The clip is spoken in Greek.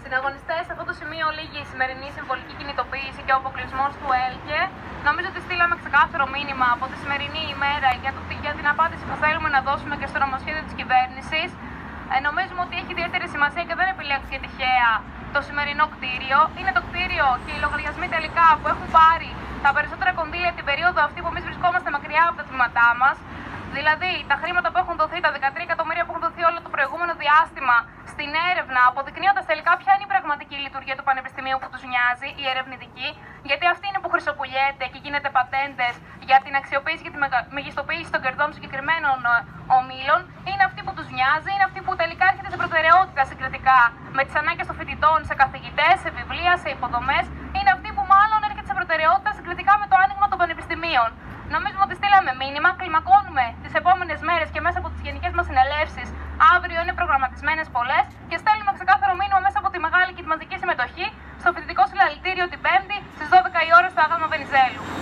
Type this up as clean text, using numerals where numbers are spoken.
Συναγωνιστές, σε αυτό το σημείο λήγει η σημερινή συμβολική κινητοποίηση και ο αποκλεισμός του ΕΛΚΕ. Νομίζω ότι στείλαμε ξεκάθαρο μήνυμα από τη σημερινή ημέρα για την απάντηση που θέλουμε να δώσουμε και στο νομοσχέδιο της κυβέρνησης. Νομίζουμε ότι έχει ιδιαίτερη σημασία και δεν επιλέξουμε τυχαία το σημερινό κτίριο. Είναι το κτίριο και οι λογαριασμοί τελικά που έχουν πάρει τα περισσότερα κονδύλια την περίοδο αυτή που εμείς βρισκόμαστε μακριά από τα τμήματά μας. Δηλαδή, τα χρήματα που έχουν δοθεί, τα 13 εκατομμύρια που έχουν δοθεί όλο το προηγούμενο διάστημα στην έρευνα, αποδεικνύοντας τελικά ποια είναι η πραγματική λειτουργία του Πανεπιστημίου που τους νοιάζει, η ερευνητική, γιατί αυτή είναι που χρυσοπουλιέται και γίνεται πατέντες για την αξιοποίηση και τη μεγιστοποίηση των κερδών συγκεκριμένων ομίλων, είναι αυτή που τους νοιάζει, είναι αυτή που τελικά έρχεται σε προτεραιότητα συγκριτικά με τις ανάγκες των φοιτητών, σε καθηγητές, σε βιβλία, σε υποδομές, είναι αυτή που μάλλον έρχεται σε προτεραιότητα συγκριτικά με το άνοιγμα των πανεπιστημίων. Νομίζουμε ότι στείλαμε μήνυμα, κλιμακώνουμε τις επόμενες μέρες και μέσα από τις γενικές μας συνελεύσεις. Αύριο είναι προγραμματισμένες πολλές και στέλνουμε ξεκάθαρο μήνυμα μέσα από τη μεγάλη και τη μαζική συμμετοχή στο φοιτητικό συλλαλητήριο την Πέμπτη στις 12 η ώρα στο Άγαλμα Βενιζέλου.